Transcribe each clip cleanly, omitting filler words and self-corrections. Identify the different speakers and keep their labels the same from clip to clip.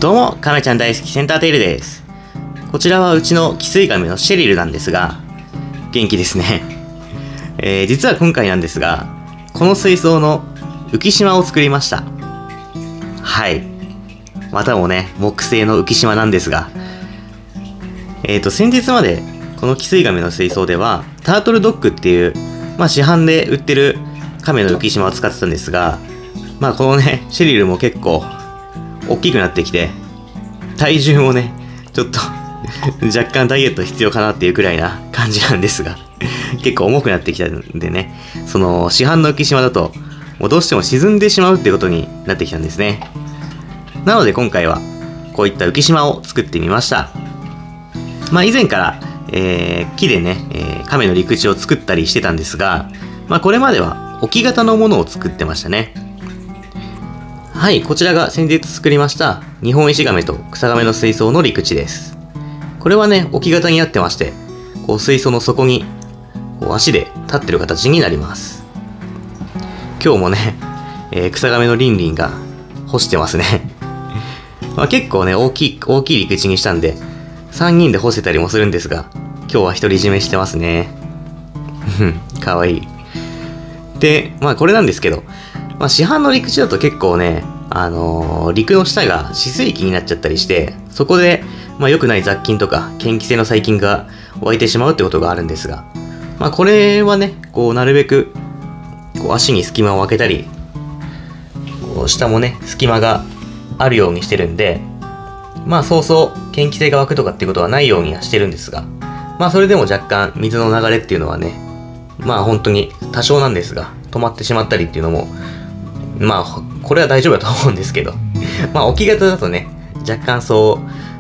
Speaker 1: どうも、カメちゃん大好きセンターテイルです。こちらはうちの汽水亀のシェリルなんですが、元気ですね。実は今回なんですが、この水槽の浮島を作りました。はい。またもね、木製の浮島なんですが、先日までこの汽水亀の水槽では、タートルドッグっていう、市販で売ってる亀の浮島を使ってたんですが、このね、シェリルも結構、大きくなってきて、体重もね、ちょっと若干ダイエット必要かなっていうくらいな感じなんですが、結構重くなってきたんでね、その市販の浮島だと、もうどうしても沈んでしまうってことになってきたんですね。なので今回は、こういった浮島を作ってみました。以前から、木でね、亀の陸地を作ったりしてたんですが、これまでは置き型のものを作ってましたね。はい、こちらが先日作りました日本石亀と草亀の水槽の陸地です。これはね、置き型になってまして、こう水槽の底にこう足で立ってる形になります。今日もね、草亀のリンリンが干してますね。結構ね、大きい陸地にしたんで、3人で干せたりもするんですが、今日は独り占めしてますね。かわいい。で、これなんですけど、市販の陸地だと結構ね、陸の下が止水域になっちゃったりして、そこで、良くない雑菌とか、嫌気性の細菌が湧いてしまうってことがあるんですが、これはね、こう、なるべく、こう、足に隙間を空けたり、こう、下もね、隙間があるようにしてるんで、そうそう、嫌気性が湧くとかっていうことはないようにはしてるんですが、それでも若干、水の流れっていうのはね、本当に多少なんですが、止まってしまったりっていうのも、これは大丈夫だと思うんですけど、置き型だとね、若干そう、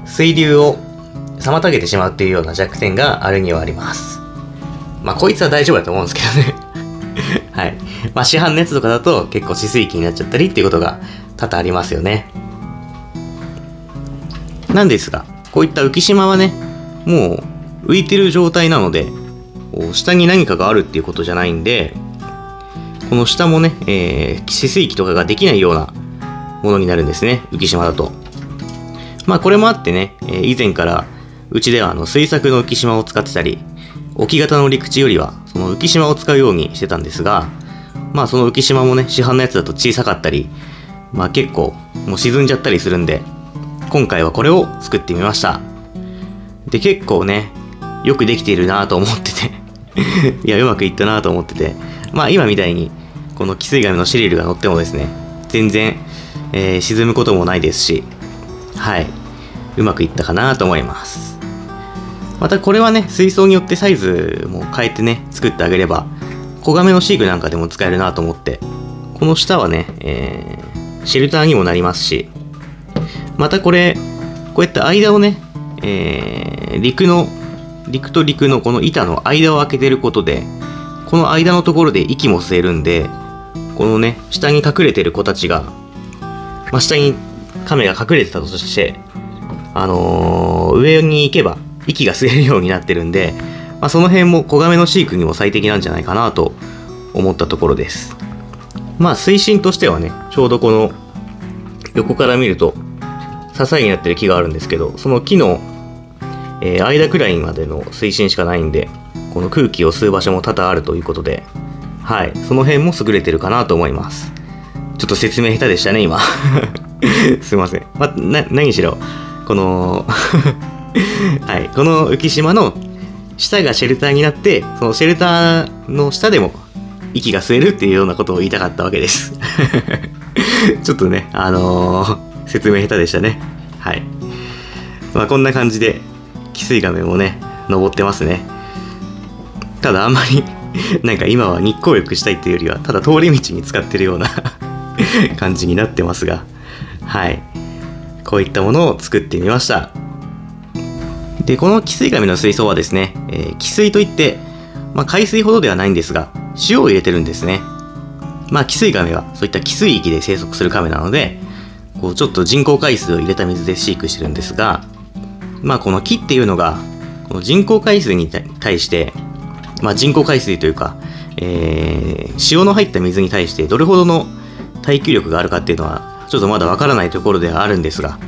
Speaker 1: 水流を妨げてしまうっていうような弱点があるにはあります。こいつは大丈夫だと思うんですけどね。はい。市販のやつとかだと結構止水域になっちゃったりっていうことが多々ありますよね。なんですが、こういった浮島はね、もう浮いてる状態なので、下に何かがあるっていうことじゃないんで、この下もね、止水域とかができないようなものになるんですね、浮島だと。これもあってね、以前からうちでは水作の浮島を使ってたり、置き型の陸地よりはその浮島を使うようにしてたんですが、その浮島もね、市販のやつだと小さかったり、結構もう沈んじゃったりするんで、今回はこれを作ってみました。で、結構ね、よくできているなと思ってていや、うまくいったなと思ってて、今みたいにこの汽水亀のシェリルが乗ってもですね、全然、沈むこともないですし、はい、うまくいったかなと思います。またこれはね、水槽によってサイズも変えてね、作ってあげれば、子亀の飼育なんかでも使えるなと思って、この下はね、シェルターにもなりますし、またこれ、こうやって間をね、陸と陸のこの板の間を開けてることで、この間のところで息も吸えるんで、このね、下に隠れてる子たちが、下に亀が隠れてたとして、上に行けば息が吸えるようになってるんで、その辺も子亀の飼育にも最適なんじゃないかなと思ったところです。水深としてはね、ちょうどこの横から見ると支えになってる木があるんですけど、その木の、間くらいまでの水深しかないんで、この空気を吸う場所も多々あるということで、はい、その辺も優れてるかなと思います。ちょっと説明下手でしたね、今。すいません。何しろ、この、はい、この浮島の下がシェルターになって、そのシェルターの下でも息が吸えるっていうようなことを言いたかったわけです。ちょっとね、説明下手でしたね。はい。こんな感じで、汽水亀もね、登ってますね。ただあんまりなんか今は日光浴したいっていうよりはただ通り道に使ってるような感じになってますが、はい、こういったものを作ってみました。で、この汽水亀の水槽はですね、汽水といって、海水ほどではないんですが塩を入れてるんですね。汽水亀はそういった汽水域で生息する亀なので、こうちょっと人工海水を入れた水で飼育してるんですが、この木っていうのがこの人工海水に対して人工海水というか、塩の入った水に対してどれほどの耐久力があるかっていうのはちょっとまだわからないところではあるんですが、そ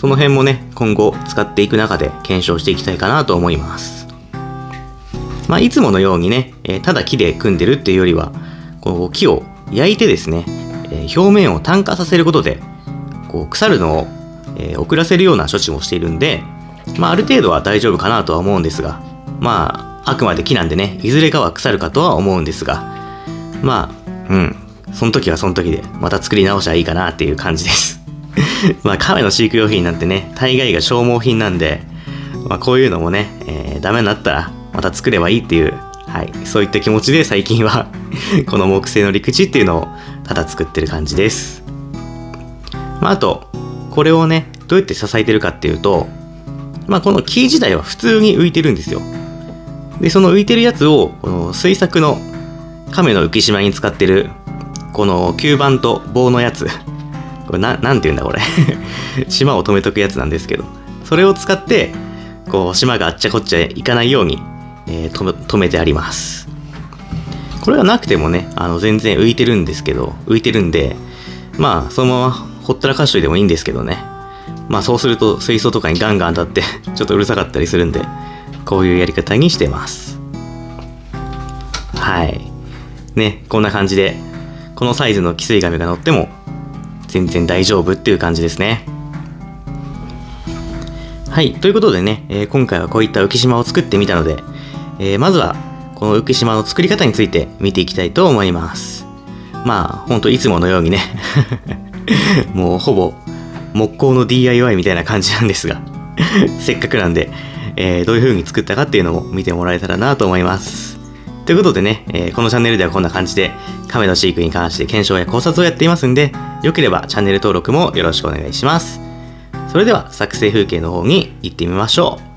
Speaker 1: その辺もね、今後使っていく中で検証していきたいかなと思います。まあ、いつものようにね、ただ木で組んでるっていうよりは、こう木を焼いてですね、表面を炭化させることで、こう腐るのを、遅らせるような処置もしているんで、まあ、ある程度は大丈夫かなとは思うんですが、まあ、あくまで木なんでね、いずれかは腐るかとは思うんですが、まあ、その時はその時で、また作り直しはいいかなっていう感じです。まあ、亀の飼育用品なんてね、大概が消耗品なんで、まあ、こういうのもね、ダメになったら、また作ればいいっていう、はい、そういった気持ちで最近は、この木製の陸地っていうのをただ作ってる感じです。まあ、あと、これをね、どうやって支えてるかっていうと、まあ、この木自体は普通に浮いてるんですよ。で、その浮いてるやつを、この水作の亀の浮島に使ってる、この吸盤と棒のやつ、これなんて言うんだこれ。島を止めとくやつなんですけど、それを使って、こう、島があっちゃこっちゃいかないように、止めてあります。これがなくてもね、全然浮いてるんで、まあ、そのままほったらかしといてもいいんですけどね。まあ、そうすると水槽とかにガンガン当たって、ちょっとうるさかったりするんで、こういうやり方にしてます。はい。ね、こんな感じで、このサイズの汽水亀が乗っても、全然大丈夫っていう感じですね。はい。ということでね、今回はこういった浮島を作ってみたので、まずは、この浮島の作り方について見ていきたいと思います。まあ、ほんといつものようにね、もうほぼ木工の DIY みたいな感じなんですが、せっかくなんで、どういう風に作ったかっていうのも見てもらえたらなと思います。ということでね、このチャンネルではこんな感じで亀の飼育に関して検証や考察をやっていますんで、よければチャンネル登録もよろしくお願いします。それでは作成風景の方に行ってみましょう。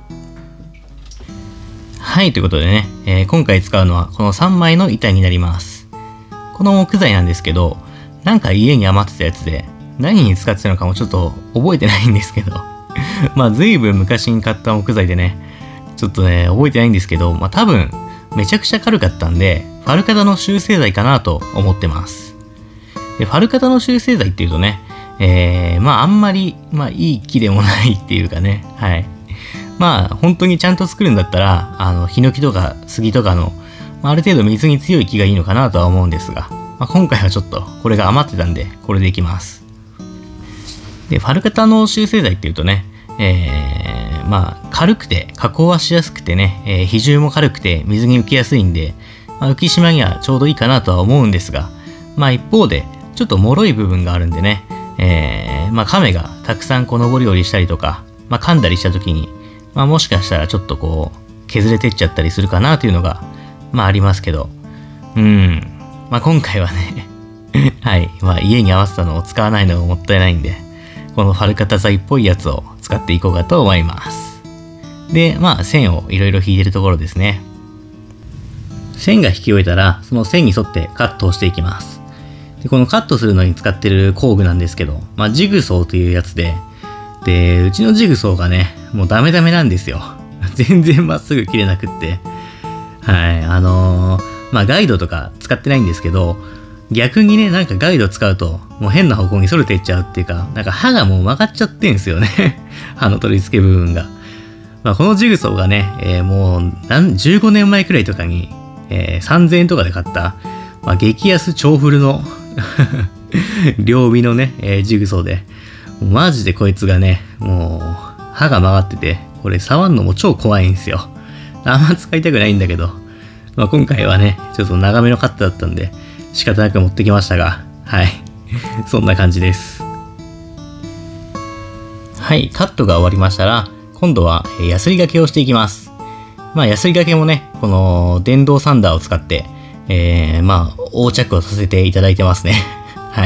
Speaker 1: はい、ということでね、今回使うのはこの3枚の板になります。この木材なんですけど、なんか家に余ってたやつで、何に使ってたのかもちょっと覚えてないんですけど、まあ随分昔に買った木材でね、ちょっとね、覚えてないんですけど、まあ多分めちゃくちゃ軽かったんで、ファルカタの集成材かなと思ってます。で、ファルカタの集成材っていうとね、まああんまり、まあいい木でもないっていうかね、はい。まあ本当にちゃんと作るんだったら、ヒノキとか杉とかの、ある程度水に強い木がいいのかなとは思うんですが、まあ、今回はちょっとこれが余ってたんで、これでいきます。で、ファルカタの集成材っていうとね、まあ軽くて加工はしやすくてね、比重も軽くて水に浮きやすいんで、まあ、浮島にはちょうどいいかなとは思うんですが、まあ一方でちょっと脆い部分があるんでね、まあ亀がたくさんこう登り降りしたりとか、まあ噛んだりした時に、まあもしかしたらちょっとこう削れてっちゃったりするかなというのが、まあありますけど、まあ今回はね、はい、まあ家に合わせたのを使わないのがもったいないんで、このファルカタ材っぽいやつを使っていこうかと思います。で、まあ線をいろいろ引いてるところですね。線が引き終えたら、その線に沿ってカットをしていきます。で、このカットするのに使ってる工具なんですけど、まあジグソーというやつで、で、うちのジグソーがね、もうダメなんですよ。全然まっすぐ切れなくって。はい、まあガイドとか使ってないんですけど、逆にね、なんかガイド使うと、もう変な方向に反れていっちゃうっていうか、なんか刃がもう曲がっちゃってんすよね。刃の取り付け部分が。まあこのジグソーがね、もう15年前くらいとかに、3000円とかで買った、まあ激安超フルの両尾のね、ジグソーで、マジでこいつがね、もう刃が曲がってて、これ触んのも超怖いんですよ。あんま使いたくないんだけど、まあ今回はね、ちょっと長めのカットだったんで、仕方なく持ってきましたが、はい。そんな感じです。はい、カットが終わりましたら、今度はヤスリ掛けをしていきます。まあヤスリ掛けもね、この電動サンダーを使って、まあ横着をさせていただいてますね。はい。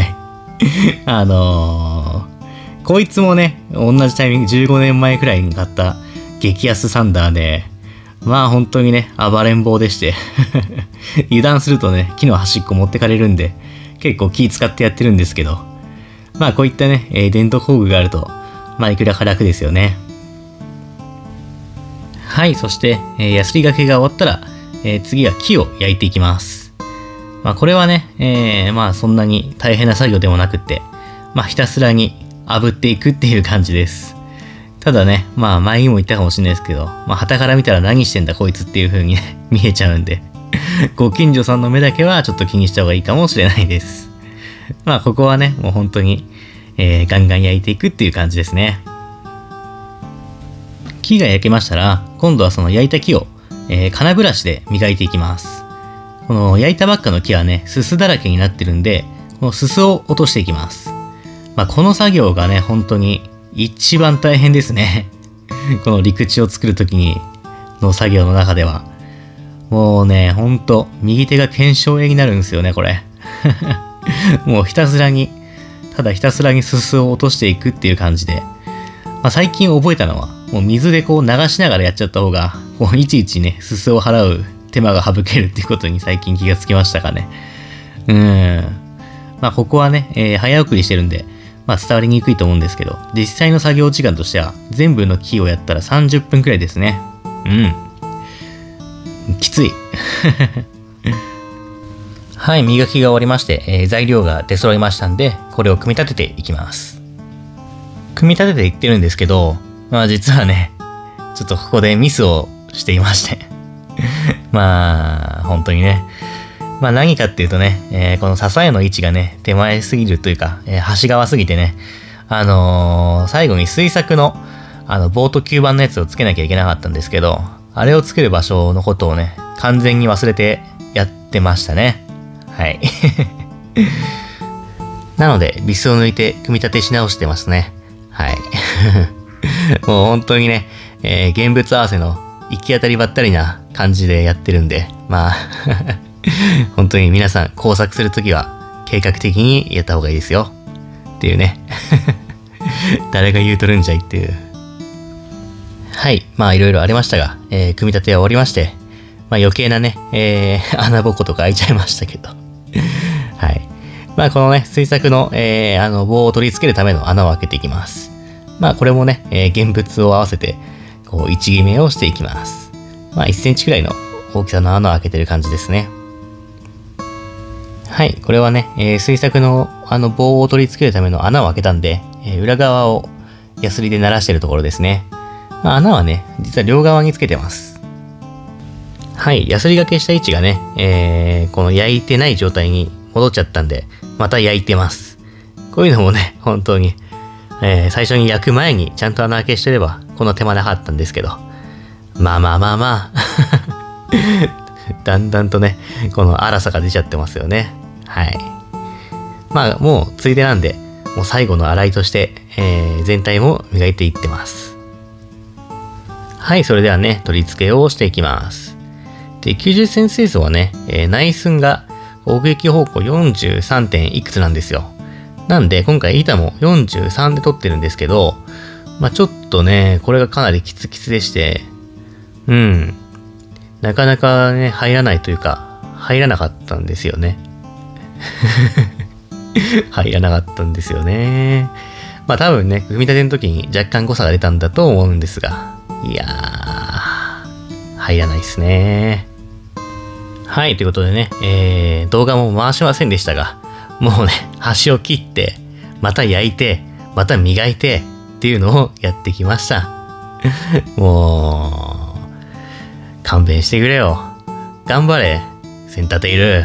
Speaker 1: こいつもね、同じタイミング、15年前くらいに買った激安サンダーで、まあ本当にね、暴れん坊でして油断するとね、木の端っこ持ってかれるんで、結構気使ってやってるんですけど、まあこういったね、電動工具があると、まあいくらか楽ですよね。はい、そして、ヤスリ掛けが終わったら、次は木を焼いていきます。まあこれはね、まあそんなに大変な作業でもなくって、まあひたすらに炙っていくっていう感じです。 ただね、まあ前にも言ったかもしれないですけど、まあ傍から見たら何してんだこいつっていう風にね、見えちゃうんで、ご近所さんの目だけはちょっと気にした方がいいかもしれないです。まあここはね、もう本当に、ガンガン焼いていくっていう感じですね。木が焼けましたら、今度はその焼いた木を、金ブラシで磨いていきます。この焼いたばっかの木はね、すすだらけになってるんで、このすすを落としていきます。まあこの作業がね、本当に一番大変ですね。この陸地を作るときの作業の中では。もうね、ほんと、右手が腱鞘炎になるんですよね、これ。もうひたすらにすすを落としていくっていう感じで。まあ、最近覚えたのは、もう水でこう流しながらやっちゃった方が、こういちいちね、すすを払う手間が省けるっていうことに最近気がつきましたかね。まあ、ここはね、早送りしてるんで、まあ、伝わりにくいと思うんですけど、実際の作業時間としては、全部の木をやったら30分くらいですね。きつい。はい、磨きが終わりまして、材料が出揃いましたんで、これを組み立てていきます。組み立てていってるんですけど、まあ実はね、ちょっとここでミスをしていまして。まあ、本当にね。まあ何かっていうとね、この支えの位置がね、手前すぎるというか、端側すぎてね、最後に水作の、棒と吸盤のやつをつけなきゃいけなかったんですけど、あれを作る場所のことをね、完全に忘れてやってましたね。はい。なので、ビスを抜いて組み立てし直してますね。はい。もう本当にね、現物合わせの行き当たりばったりな感じでやってるんで、まあ、本当に皆さん工作するときは計画的にやった方がいいですよ。っていうね。誰が言うとるんじゃいっていう。はい。まあいろいろありましたが、組み立ては終わりまして、まあ余計なね、穴ぼことか開いちゃいましたけど。はい。まあこのね、水作の、棒を取り付けるための穴を開けていきます。まあこれもね、現物を合わせて、こう、位置決めをしていきます。まあ1センチくらいの大きさの穴を開けてる感じですね。はい。これはね、水作の棒を取り付けるための穴を開けたんで、裏側をヤスリで鳴らしてるところですね。まあ、穴はね、実は両側につけてます。はい。ヤスリ掛けした位置がね、この焼いてない状態に戻っちゃったんで、また焼いてます。こういうのもね、本当に、最初に焼く前にちゃんと穴開けしてれば、こんな手間なかったんですけど。まあ。だんだんとね、この粗さが出ちゃってますよね。はい。まあ、もうついでなんで、もう最後の洗いとして、全体も磨いていってます。はい、それではね、取り付けをしていきます。で、90センチ水槽はね、内寸が奥行き方向 43. 点いくつなんですよ。なんで、今回板も43で取ってるんですけど、まあちょっとね、これがかなりキツキツでして、なかなかね、入らないというか、入らなかったんですよね。入らなかったんですよね。まあ多分ね、組み立ての時に若干誤差が出たんだと思うんですが、いやー、入らないですね。はい、ということでね、動画も回しませんでしたが、もうね、端を切って、また焼いて、また磨いてっていうのをやってきました。もう、勘弁してくれよ。頑張れ、センターテイル。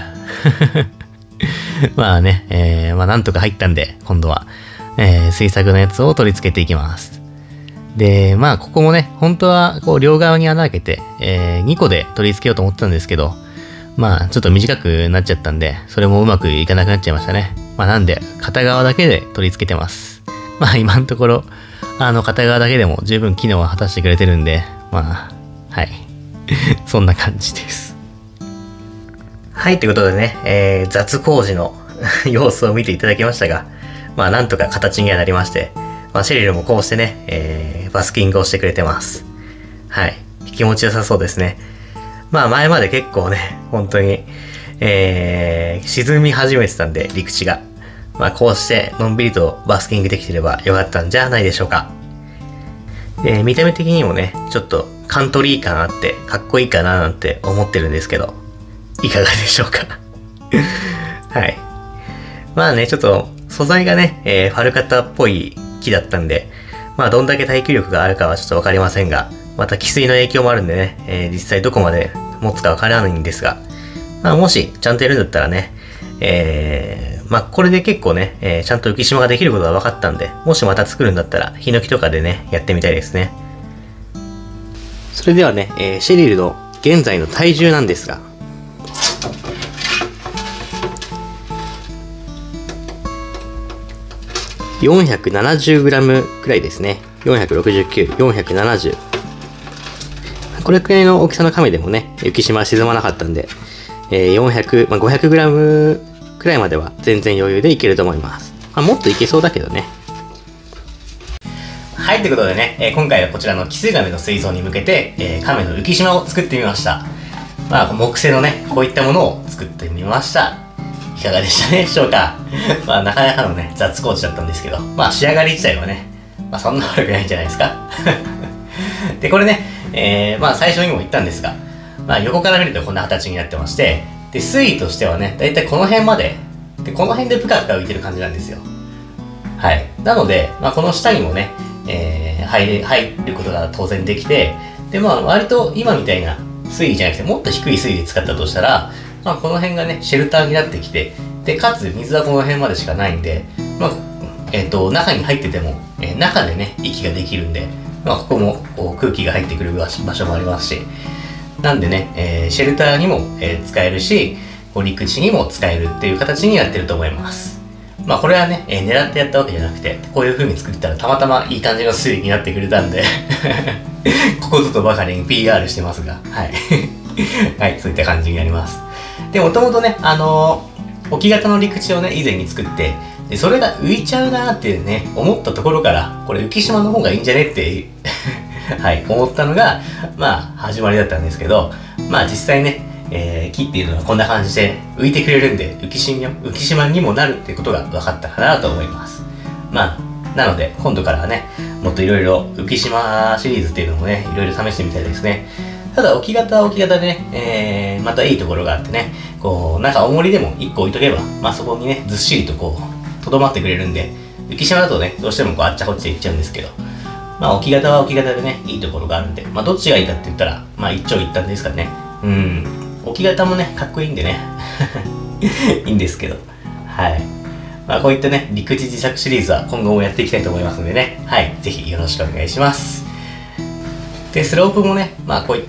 Speaker 1: まあね、まあなんとか入ったんで、今度は、水作のやつを取り付けていきます。で、まあここもね、本当はこう両側に穴開けて、2個で取り付けようと思ってたんですけど、まあちょっと短くなっちゃったんで、それもうまくいかなくなっちゃいましたね。まあなんで、片側だけで取り付けてます。まあ今のところ、片側だけでも十分機能は果たしてくれてるんで、まあ、はい。そんな感じです。はい、ということでね、雑工事の様子を見ていただきましたが、まあなんとか形にはなりまして、まあシェリルもこうしてね、バスキングをしてくれてます。はい。気持ちよさそうですね。まあ前まで結構ね、本当に、沈み始めてたんで、陸地が。まあこうしてのんびりとバスキングできてればよかったんじゃないでしょうか。見た目的にもね、ちょっとカントリー感あってかっこいいかななんて思ってるんですけど、いかがでしょうか。はい。まあね、ちょっと素材がね、ファルカタっぽい木だったんで、 まあどんだけ耐久力があるかはちょっとわかりませんが、また汽水の影響もあるんでね、実際どこまで持つかわからないんですが、まあもしちゃんとやるんだったらね、まあこれで結構ね、ちゃんと浮島ができることが分かったんで、もしまた作るんだったらヒノキとかでね、やってみたいですね。それではね、シェリルの現在の体重なんですが、470g くらいですね。469、470。これくらいの大きさの亀でもね、浮島は沈まなかったんで、400、まあ、500g くらいまでは全然余裕でいけると思います。まあ、もっといけそうだけどね。はい、ということでね、今回はこちらの汽水亀の水槽に向けて、亀の浮島を作ってみました。まあ、木製のね、こういったものを作ってみました。いかがでしたでしょうか。まあ、なかなかのね、雑工事だったんですけど、まあ、仕上がり自体はね、まあ、そんな悪くないんじゃないですか。で、これね、まあ、最初にも言ったんですが、まあ、横から見るとこんな形になってまして、で、水位としてはね、だいたいこの辺まで、で、この辺でプカプカ浮いてる感じなんですよ。はい。なので、まあ、この下にもね、入ることが当然できて、で、まあ、割と今みたいな水位じゃなくて、もっと低い水位で使ったとしたら、まあ、この辺がね、シェルターになってきて、で、かつ水はこの辺までしかないんで、まあ、中に入ってても、中でね、息ができるんで、まあ、ここもこう空気が入ってくる場所もありますし、なんでね、シェルターにも、使えるし、こう陸地にも使えるっていう形になってると思います。まあこれはね、狙ってやったわけじゃなくて、こういう風に作ったらたまたまいい感じの水位になってくれたんで、ここぞとばかりに PR してますが、はい。はい、そういった感じになります。で、もともとね、置き型の陸地をね、以前に作って、でそれが浮いちゃうなーってね、思ったところから、これ浮島の方がいいんじゃねってはい、思ったのが、まあ、始まりだったんですけど、まあ実際ね、木っていうのはこんな感じで浮いてくれるんで、浮島にもなるっていうことが分かったかなと思います。まあ、なので、今度からはね、もっといろいろ浮島シリーズっていうのもね、いろいろ試してみたいですね。ただ、置き型は置き型でね、またいいところがあってね、こう、なんか重りでも1個置いとけば、まあそこにね、ずっしりとこう、とどまってくれるんで、浮島だとね、どうしてもこう、あっちゃこっちゃいっちゃうんですけど、まあ置き型は置き型でね、いいところがあるんで、まあどっちがいいかって言ったら、まあ一長一短ですからね。置き型もね、かっこいいんでね。いいんですけど。はい。まあこういったね、陸地自作シリーズは今後もやっていきたいと思いますのでね。はい。ぜひよろしくお願いします。で、スロープもね、まあこういった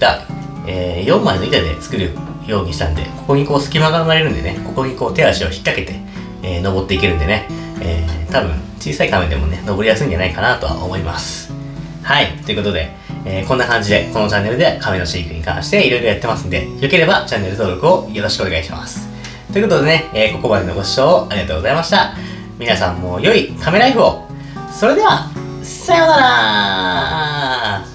Speaker 1: 、4枚の板で作るようにしたんで、ここにこう隙間が生まれるんでね、ここにこう手足を引っ掛けて、登っていけるんでね、多分小さい亀でもね、登りやすいんじゃないかなとは思います。はい。ということで、こんな感じで、このチャンネルでは亀の飼育に関していろいろやってますんで、よければチャンネル登録をよろしくお願いします。ということでね、ここまでのご視聴ありがとうございました。皆さんも良い亀ライフを。それでは、さようなら。